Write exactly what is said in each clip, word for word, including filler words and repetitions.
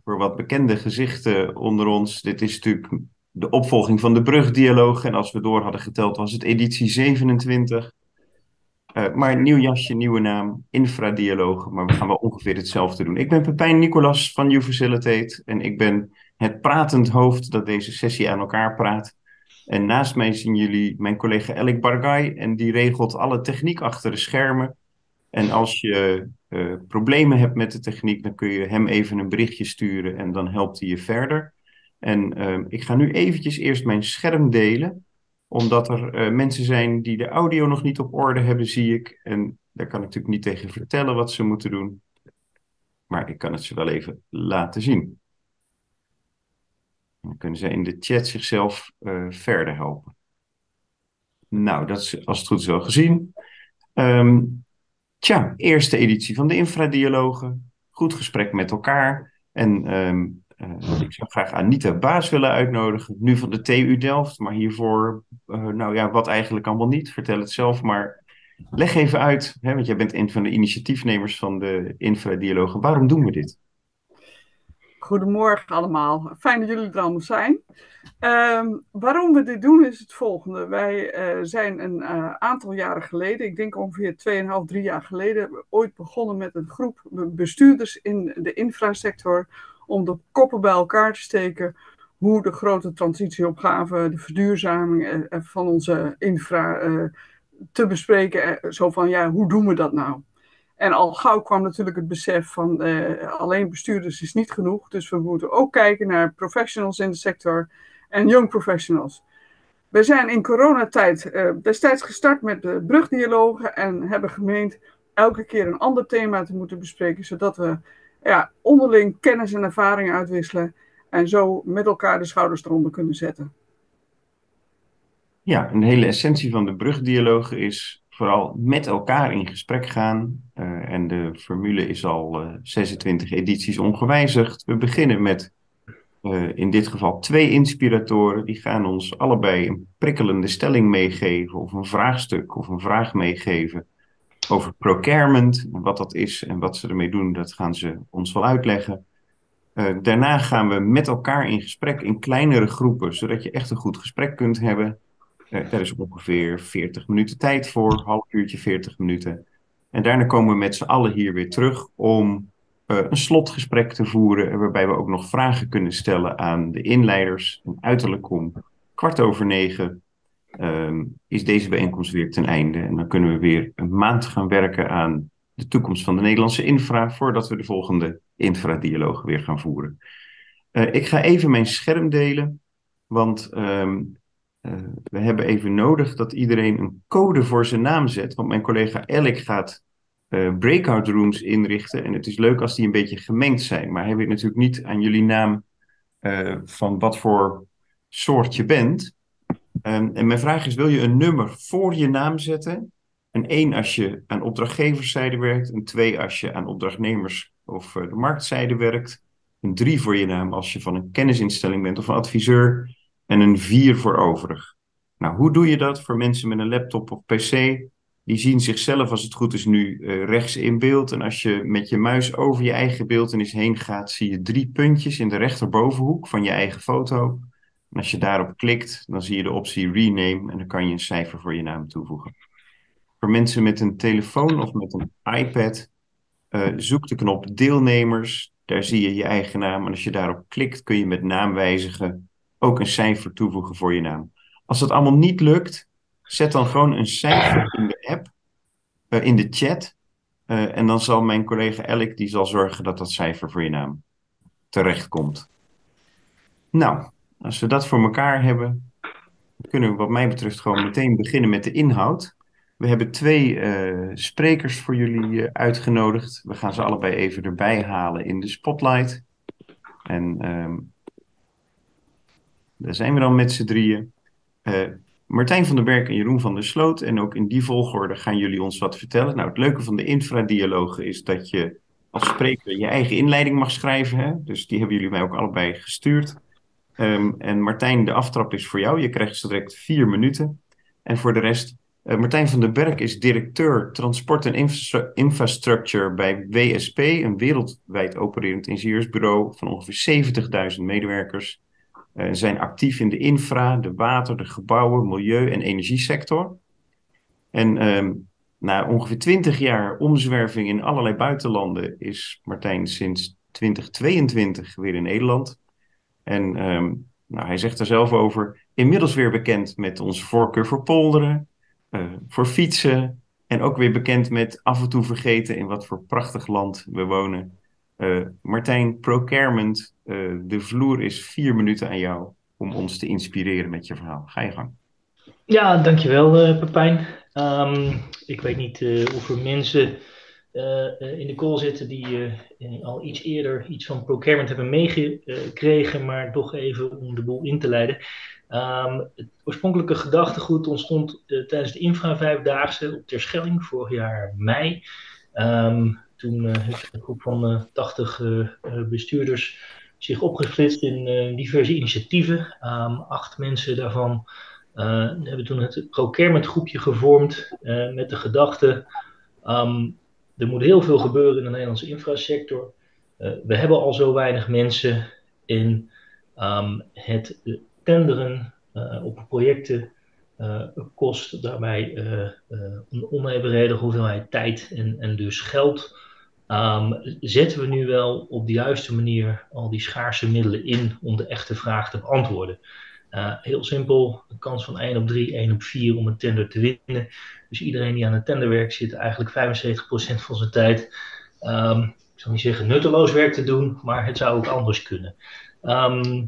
voor wat bekende gezichten onder ons. Dit is natuurlijk de opvolging van de Brugdialoog. En als we door hadden geteld, was het editie zevenentwintig. Uh, maar nieuw jasje, nieuwe naam, infradialoog. Maar we gaan wel ongeveer hetzelfde doen. Ik ben Pepijn Nicolas van YouFacilitate. En ik ben het pratend hoofd dat deze sessie aan elkaar praat. En naast mij zien jullie mijn collega Elik Bargay. En die regelt alle techniek achter de schermen. En als je uh, problemen hebt met de techniek, dan kun je hem even een berichtje sturen en dan helpt hij je verder. En uh, ik ga nu eventjes eerst mijn scherm delen, omdat er uh, mensen zijn die de audio nog niet op orde hebben, zie ik. En daar kan ik natuurlijk niet tegen vertellen wat ze moeten doen, maar ik kan het ze wel even laten zien. En dan kunnen ze in de chat zichzelf uh, verder helpen. Nou, dat is als het goed is wel gezien. Um, Tja, eerste editie van de Infradialogen. Goed gesprek met elkaar. En um, uh, ik zou graag Anita Baas willen uitnodigen. Nu van de T U Delft, maar hiervoor, uh, nou ja, wat eigenlijk allemaal niet. Vertel het zelf, maar leg even uit, hè, want jij bent een van de initiatiefnemers van de Infradialogen. Waarom doen we dit? Goedemorgen allemaal. Fijn dat jullie er allemaal zijn. Um, waarom we dit doen is het volgende. Wij uh, zijn een uh, aantal jaren geleden, ik denk ongeveer twee komma vijf, drie jaar geleden, ooit begonnen met een groep bestuurders in de infrasector om de koppen bij elkaar te steken hoe de grote transitieopgave, de verduurzaming uh, van onze infra uh, te bespreken. Uh, zo van, ja, hoe doen we dat nou? En al gauw kwam natuurlijk het besef van uh, alleen bestuurders is niet genoeg. Dus we moeten ook kijken naar professionals in de sector en young professionals. We zijn in coronatijd uh, destijds gestart met de brugdialogen en hebben gemeend elke keer een ander thema te moeten bespreken, zodat we ja, onderling kennis en ervaring uitwisselen en zo met elkaar de schouders eronder kunnen zetten. Ja, een hele essentie van de brugdialogen is vooral met elkaar in gesprek gaan. Uh, en de formule is al uh, zesentwintig edities ongewijzigd. We beginnen met uh, in dit geval twee inspiratoren. Die gaan ons allebei een prikkelende stelling meegeven of een vraagstuk of een vraag meegeven over procurement. En wat dat is en wat ze ermee doen, dat gaan ze ons wel uitleggen. Uh, daarna gaan we met elkaar in gesprek in kleinere groepen, zodat je echt een goed gesprek kunt hebben. Uh, daar is ongeveer veertig minuten tijd voor, half uurtje, veertig minuten. En daarna komen we met z'n allen hier weer terug om uh, een slotgesprek te voeren, waarbij we ook nog vragen kunnen stellen aan de inleiders. En uiterlijk om kwart over negen um, is deze bijeenkomst weer ten einde. En dan kunnen we weer een maand gaan werken aan de toekomst van de Nederlandse infra, voordat we de volgende infradialoog weer gaan voeren. Uh, ik ga even mijn scherm delen, want um, uh, we hebben even nodig dat iedereen een code voor zijn naam zet. Want mijn collega Elik gaat uh, breakout rooms inrichten. En het is leuk als die een beetje gemengd zijn. Maar hij weet natuurlijk niet aan jullie naam uh, van wat voor soort je bent. Um, en mijn vraag is, wil je een nummer voor je naam zetten? Een één als je aan opdrachtgeverszijde werkt. Een twee als je aan opdrachtnemers of uh, de marktzijde werkt. Een drie voor je naam als je van een kennisinstelling bent of een adviseur. En een vier voor overig. Nou, hoe doe je dat voor mensen met een laptop of P C? Die zien zichzelf, als het goed is, nu uh, rechts in beeld. En als je met je muis over je eigen beeltenis heen gaat, zie je drie puntjes in de rechterbovenhoek van je eigen foto. En als je daarop klikt, dan zie je de optie rename en dan kan je een cijfer voor je naam toevoegen. Voor mensen met een telefoon of met een iPad, uh, zoek de knop deelnemers. Daar zie je je eigen naam. En als je daarop klikt, kun je met naam wijzigen ook een cijfer toevoegen voor je naam. Als dat allemaal niet lukt, zet dan gewoon een cijfer in de app, uh, in de chat. Uh, en dan zal mijn collega Elik, die zal zorgen dat dat cijfer voor je naam terechtkomt. Nou, als we dat voor elkaar hebben, kunnen we wat mij betreft gewoon meteen beginnen met de inhoud. We hebben twee uh, sprekers voor jullie uh, uitgenodigd. We gaan ze allebei even erbij halen in de spotlight. En um, daar zijn we dan met z'n drieën. Uh, Martijn van den Berg en Jeroen van der Sloot. En ook in die volgorde gaan jullie ons wat vertellen. Nou, het leuke van de infradialogen is dat je als spreker je eigen inleiding mag schrijven. Hè? Dus die hebben jullie mij ook allebei gestuurd. Um, en Martijn, de aftrap is voor jou. Je krijgt zo direct vier minuten. En voor de rest Uh, Martijn van den Berg is directeur Transport en infra- Infrastructure bij W S P, een wereldwijd opererend ingenieursbureau van ongeveer zeventigduizend medewerkers. Uh, zijn actief in de infra, de water, de gebouwen, milieu- en energiesector. En um, na ongeveer twintig jaar omzwerving in allerlei buitenlanden is Martijn sinds twintig tweeëntwintig weer in Nederland. En um, nou, hij zegt er zelf over, inmiddels weer bekend met onze voorkeur voor polderen, uh, voor fietsen en ook weer bekend met af en toe vergeten in wat voor prachtig land we wonen. Uh, Martijn, Procurement, uh, de vloer is vier minuten aan jou om ons te inspireren met je verhaal. Ga je gang. Ja, dankjewel uh, Pepijn. Um, ik weet niet uh, hoeveel mensen uh, uh, in de call zitten die uh, al iets eerder iets van procurement hebben meegekregen, maar toch even om de boel in te leiden. Um, het oorspronkelijke gedachtegoed ontstond uh, tijdens de Infra Vijfdaagse op Terschelling vorig jaar mei. Um, toen uh, heeft een groep van uh, tachtig uh, bestuurders zich opgesplitst in uh, diverse initiatieven. Um, acht mensen daarvan Uh, we hebben toen het procurement groepje gevormd uh, met de gedachte, um, er moet heel veel gebeuren in de Nederlandse infrasector. Uh, we hebben al zo weinig mensen in um, het tenderen uh, op projecten uh, kost daarbij uh, uh, een onevenredige hoeveelheid tijd en, en dus geld. Um, zetten we nu wel op de juiste manier al die schaarse middelen in om de echte vraag te beantwoorden? Uh, heel simpel, een kans van één op drie, één op vier om een tender te winnen. Dus iedereen die aan het tenderwerk zit, eigenlijk vijfenzeventig procent van zijn tijd, um, ik zal niet zeggen nutteloos werk te doen, maar het zou ook anders kunnen. Um,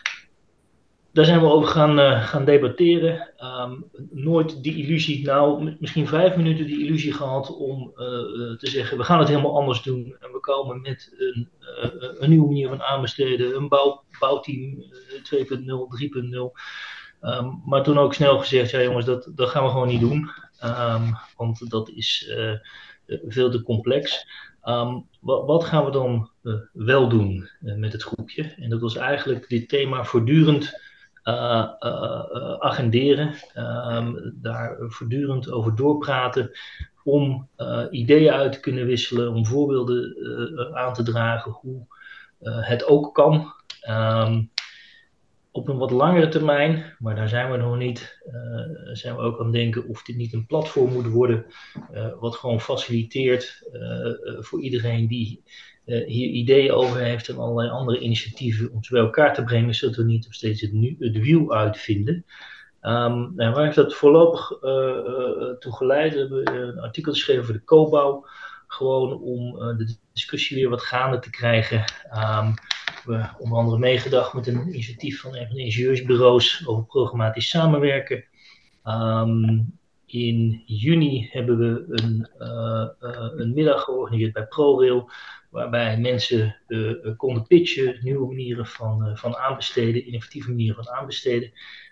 daar zijn we over gaan, uh, gaan debatteren. Um, nooit die illusie, nou misschien vijf minuten die illusie gehad om uh, uh, te zeggen, we gaan het helemaal anders doen. En we komen met een, uh, een nieuwe manier van aanbesteden, een bouw, bouwteam uh, twee punt nul, drie punt nul. Um, maar toen ook snel gezegd, ja jongens, dat, dat gaan we gewoon niet doen. Um, want dat is uh, veel te complex. Um, wat, wat gaan we dan uh, wel doen uh, met het groepje? En dat was eigenlijk dit thema voortdurend Uh, uh, uh, agenderen, um, daar voortdurend over doorpraten, om uh, ideeën uit te kunnen wisselen, om voorbeelden uh, aan te dragen hoe uh, het ook kan. Um, op een wat langere termijn, maar daar zijn we nog niet, uh, zijn we ook aan het denken of dit niet een platform moet worden, uh, wat gewoon faciliteert uh, uh, voor iedereen die Uh, hier ideeën over heeft en allerlei andere initiatieven om ze bij elkaar te brengen, zodat we niet nog steeds het, nu, het wiel uitvinden. Um, nou, waar heeft dat voorlopig uh, uh, toe geleid? We hebben een artikel geschreven voor de Cobouw, gewoon om uh, de discussie weer wat gaande te krijgen. Um, we hebben onder andere meegedacht met een initiatief van een van de ingenieursbureaus over programmatisch samenwerken. Um, in juni hebben we een, uh, uh, een middag georganiseerd bij ProRail, waarbij mensen uh, konden pitchen, nieuwe manieren van, uh, van aanbesteden, innovatieve manieren van aanbesteden.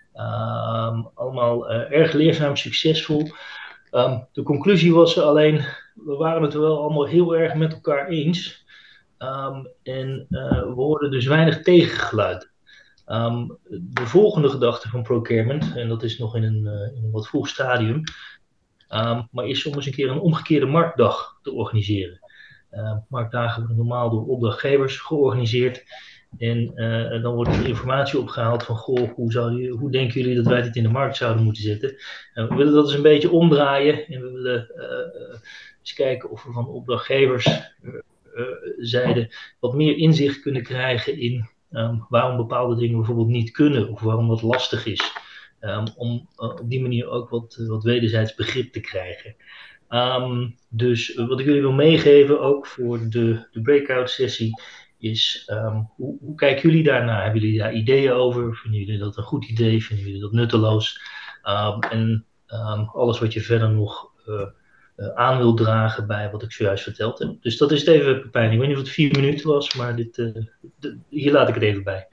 Um, allemaal uh, erg leerzaam, succesvol. Um, de conclusie was alleen, we waren het wel allemaal heel erg met elkaar eens. Um, en uh, we hoorden dus weinig tegengeluid. Um, de volgende gedachte van procurement, en dat is nog in een, uh, in een wat vroeg stadium, um, maar is soms een keer een omgekeerde marktdag te organiseren. Uh, marktdagen worden normaal door opdrachtgevers georganiseerd. En uh, dan wordt er informatie opgehaald van, goh, hoe, zou je, hoe denken jullie dat wij dit in de markt zouden moeten zetten? Uh, we willen dat eens een beetje omdraaien. En we willen uh, eens kijken of we van opdrachtgevers uh, uh, zijde wat meer inzicht kunnen krijgen in um, waarom bepaalde dingen bijvoorbeeld niet kunnen. Of waarom dat lastig is. Um, om uh, op die manier ook wat, wat wederzijds begrip te krijgen. Um, dus uh, wat ik jullie wil meegeven, ook voor de, de breakout sessie, is um, hoe, hoe kijken jullie daarnaar? Hebben jullie daar ideeën over? Vinden jullie dat een goed idee? Vinden jullie dat nutteloos? Um, en um, alles wat je verder nog uh, uh, aan wilt dragen bij wat ik zojuist verteld heb. Dus dat is het even, Pepijn. Ik weet niet of het vier minuten was, maar dit, uh, de, hier laat ik het even bij.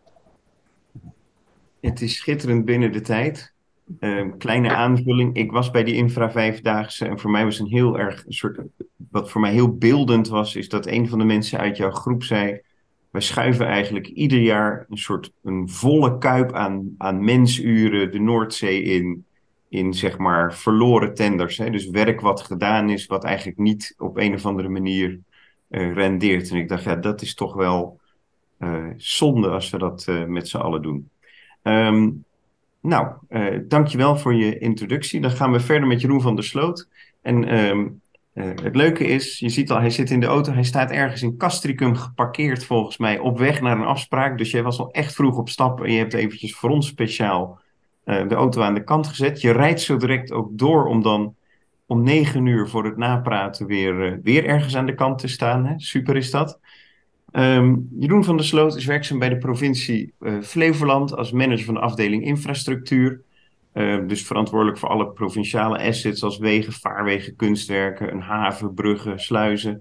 Het is schitterend binnen de tijd. Uh, kleine aanvulling. Ik was bij die Infra Vijfdaagse en voor mij was een heel erg een soort. Wat voor mij heel beeldend was, is dat een van de mensen uit jouw groep zei: wij schuiven eigenlijk ieder jaar een soort een volle kuip aan, aan mensuren de Noordzee in. in zeg maar verloren tenders. Hè? Dus werk wat gedaan is, wat eigenlijk niet op een of andere manier uh, rendeert. En ik dacht, ja, dat is toch wel uh, zonde als we dat uh, met z'n allen doen. Um, nou, uh, dankjewel voor je introductie. Dan gaan we verder met Jeroen van der Sloot. En um, uh, het leuke is, je ziet al, hij zit in de auto. Hij staat ergens in Castricum geparkeerd volgens mij op weg naar een afspraak. Dus jij was al echt vroeg op stap en je hebt eventjes voor ons speciaal uh, de auto aan de kant gezet. Je rijdt zo direct ook door om dan om negen uur voor het napraten weer, uh, weer ergens aan de kant te staan. Hè? Super is dat. Um, Jeroen van der Sloot is werkzaam bij de provincie uh, Flevoland als manager van de afdeling infrastructuur. Uh, dus verantwoordelijk voor alle provinciale assets als wegen, vaarwegen, kunstwerken, een haven, bruggen, sluizen.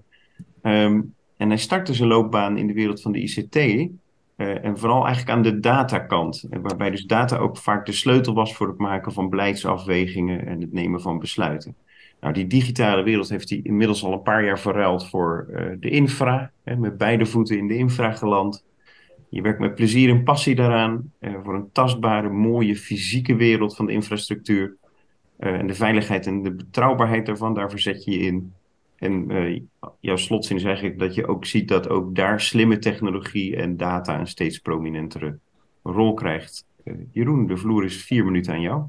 Um, en hij startte zijn loopbaan in de wereld van de I C T. Uh, en vooral eigenlijk aan de datakant. Waarbij dus data ook vaak de sleutel was voor het maken van beleidsafwegingen en het nemen van besluiten. Nou, die digitale wereld heeft hij inmiddels al een paar jaar verruild voor uh, de infra. Hè, met beide voeten in de infra geland. Je werkt met plezier en passie daaraan. Uh, voor een tastbare, mooie, fysieke wereld van de infrastructuur. Uh, en de veiligheid en de betrouwbaarheid daarvan, daar verzet je je in. En uh, jouw slotzin is eigenlijk dat je ook ziet dat ook daar slimme technologie en data een steeds prominentere rol krijgt. Uh, Jeroen, de vloer is vier minuten aan jou.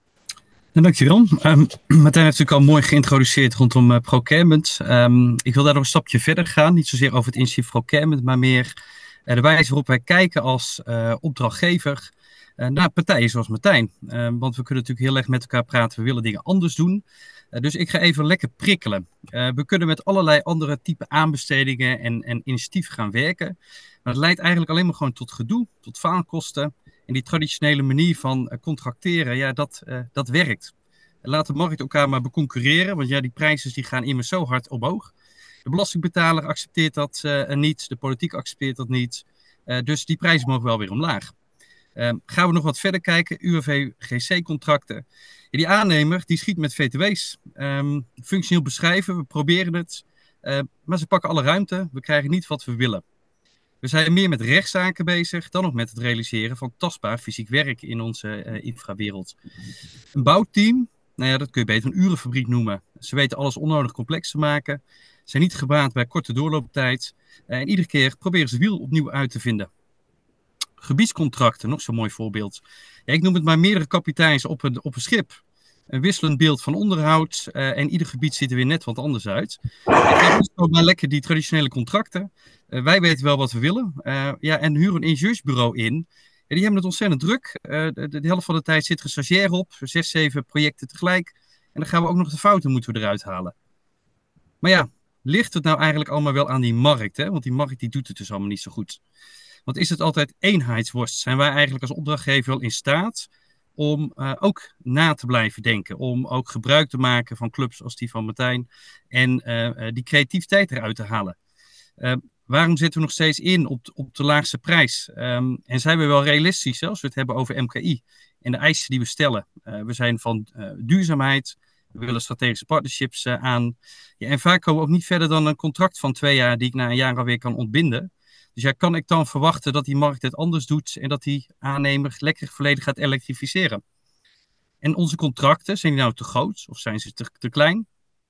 Nou, dankjewel. Um, Martijn heeft natuurlijk al mooi geïntroduceerd rondom uh, procurement. Um, ik wil daar nog een stapje verder gaan. Niet zozeer over het initiatief procurement, maar meer uh, de wijze waarop wij kijken als uh, opdrachtgever uh, naar partijen zoals Martijn. Uh, want we kunnen natuurlijk heel erg met elkaar praten. We willen dingen anders doen. Uh, dus ik ga even lekker prikkelen. Uh, we kunnen met allerlei andere type aanbestedingen en, en initiatieven gaan werken. Maar het leidt eigenlijk alleen maar gewoon tot gedoe, tot faalkosten. En die traditionele manier van contracteren, ja, dat, uh, dat werkt. Laat de markt elkaar maar beconcurreren, want ja, die prijzen die gaan immers zo hard omhoog. De belastingbetaler accepteert dat uh, niet, de politiek accepteert dat niet. Uh, dus die prijzen mogen wel weer omlaag. Uh, gaan we nog wat verder kijken, U W V G C-contracten. Ja, die aannemer die schiet met V T W's. Um, functioneel beschrijven, we proberen het. Uh, maar ze pakken alle ruimte, we krijgen niet wat we willen. We zijn meer met rechtszaken bezig dan ook met het realiseren van tastbaar fysiek werk in onze uh, infrawereld. Een bouwteam, nou ja, dat kun je beter een urenfabriek noemen. Ze weten alles onnodig complex te maken, zijn niet gebaat bij korte doorlooptijd uh, en iedere keer proberen ze het wiel opnieuw uit te vinden. Gebiedscontracten, nog zo'n mooi voorbeeld. Ja, ik noem het maar meerdere kapiteins op een, op een schip. Een wisselend beeld van onderhoud uh, en ieder gebied ziet er weer net wat anders uit. Het is gewoon maar lekker die traditionele contracten. Uh, wij weten wel wat we willen. Uh, ja, en huren een ingenieursbureau in. Ja, die hebben het ontzettend druk. Uh, de, de helft van de tijd zit er een stagiair op. Zes, zeven projecten tegelijk. En dan gaan we ook nog de fouten moeten we eruit halen. Maar ja, ligt het nou eigenlijk allemaal wel aan die markt? Hè? Want die markt die doet het dus allemaal niet zo goed. Want is het altijd eenheidsworst? Zijn wij eigenlijk als opdrachtgever wel in staat om uh, ook na te blijven denken. Om ook gebruik te maken van clubs als die van Martijn. En uh, uh, die creativiteit eruit te halen. Uh, waarom zitten we nog steeds in op, op de laagste prijs? Um, en zijn we wel realistisch, hè, als we het hebben over M K I. En de eisen die we stellen. Uh, we zijn van uh, duurzaamheid. We willen strategische partnerships uh, aan. Ja, en vaak komen we ook niet verder dan een contract van twee jaar. Die ik na een jaar alweer kan ontbinden. Dus ja, kan ik dan verwachten dat die markt het anders doet en dat die aannemer lekker volledig gaat elektrificeren? En onze contracten, zijn die nou te groot of zijn ze te, te klein?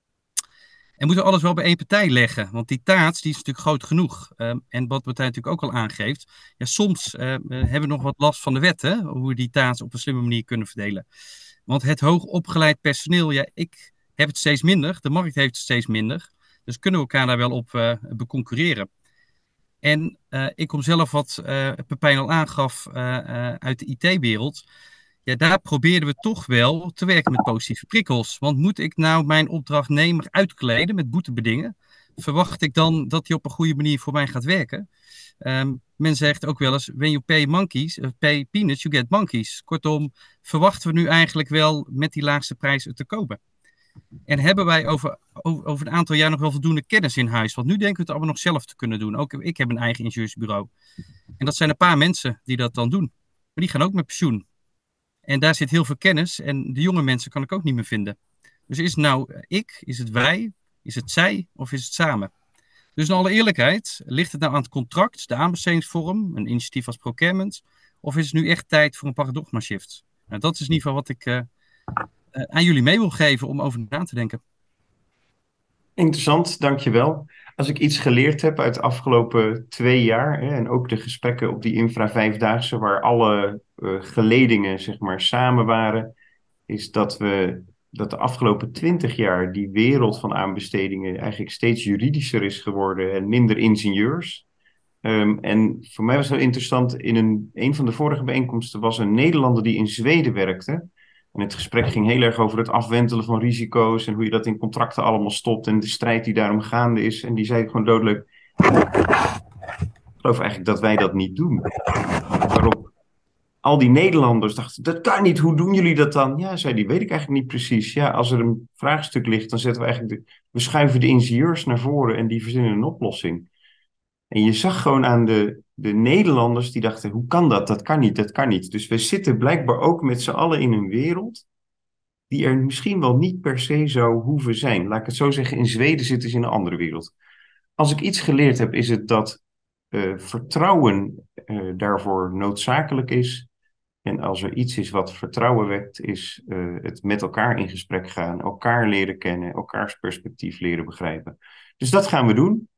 En moeten we alles wel bij één partij leggen? Want die taart die is natuurlijk groot genoeg. Um, en wat Martijn natuurlijk ook al aangeeft, ja, soms uh, hebben we nog wat last van de wet, hè? Hoe we die taart op een slimme manier kunnen verdelen. Want het hoogopgeleid personeel, ja, ik heb het steeds minder, de markt heeft het steeds minder. Dus kunnen we elkaar daar wel op uh, beconcurreren. En uh, ik kom zelf wat uh, Pepijn al aangaf uh, uh, uit de I T-wereld. Ja, daar probeerden we toch wel te werken met positieve prikkels. Want moet ik nou mijn opdrachtnemer uitkleden met boetebedingen? Verwacht ik dan dat hij op een goede manier voor mij gaat werken? Um, men zegt ook wel eens, when you pay monkeys, uh, pay peanuts, you get monkeys. Kortom, verwachten we nu eigenlijk wel met die laagste prijs te kopen? En hebben wij over, over, over een aantal jaar nog wel voldoende kennis in huis? Want nu denken we het allemaal nog zelf te kunnen doen. Ook ik heb een eigen ingenieursbureau. En dat zijn een paar mensen die dat dan doen. Maar die gaan ook met pensioen. En daar zit heel veel kennis. En de jonge mensen kan ik ook niet meer vinden. Dus is het nou ik, is het wij, is het zij of is het samen? Dus in alle eerlijkheid, ligt het nou aan het contract, de aanbestedingsvorm, een initiatief als procurement? Of is het nu echt tijd voor een paradigma shift? Nou, dat is in ieder geval wat ik... Uh, uh, aan jullie mee wil geven om over na te denken. Interessant, dankjewel. Als ik iets geleerd heb uit de afgelopen twee jaar, hè, en ook de gesprekken op die Infra Vijfdaagse, waar alle uh, geledingen zeg maar samen waren, is dat we dat de afgelopen twintig jaar die wereld van aanbestedingen eigenlijk steeds juridischer is geworden en minder ingenieurs. Um, en voor mij was het heel interessant, in een, een van de vorige bijeenkomsten was een Nederlander die in Zweden werkte. En het gesprek ging heel erg over het afwentelen van risico's en hoe je dat in contracten allemaal stopt en de strijd die daarom gaande is. En die zei gewoon doodleuk, ik geloof eigenlijk dat wij dat niet doen. Waarop al die Nederlanders dachten, dat kan niet, hoe doen jullie dat dan? Ja, zei die, weet ik eigenlijk niet precies. Ja, als er een vraagstuk ligt, dan zetten we eigenlijk, de, we schuiven de ingenieurs naar voren en die verzinnen een oplossing. En je zag gewoon aan de, de Nederlanders die dachten, hoe kan dat? Dat kan niet, dat kan niet. Dus we zitten blijkbaar ook met z'n allen in een wereld die er misschien wel niet per se zou hoeven zijn. Laat ik het zo zeggen, in Zweden zitten ze in een andere wereld. Als ik iets geleerd heb, is het dat uh, vertrouwen uh, daarvoor noodzakelijk is. En als er iets is wat vertrouwen wekt, is uh, het met elkaar in gesprek gaan, elkaar leren kennen, elkaars perspectief leren begrijpen. Dus dat gaan we doen.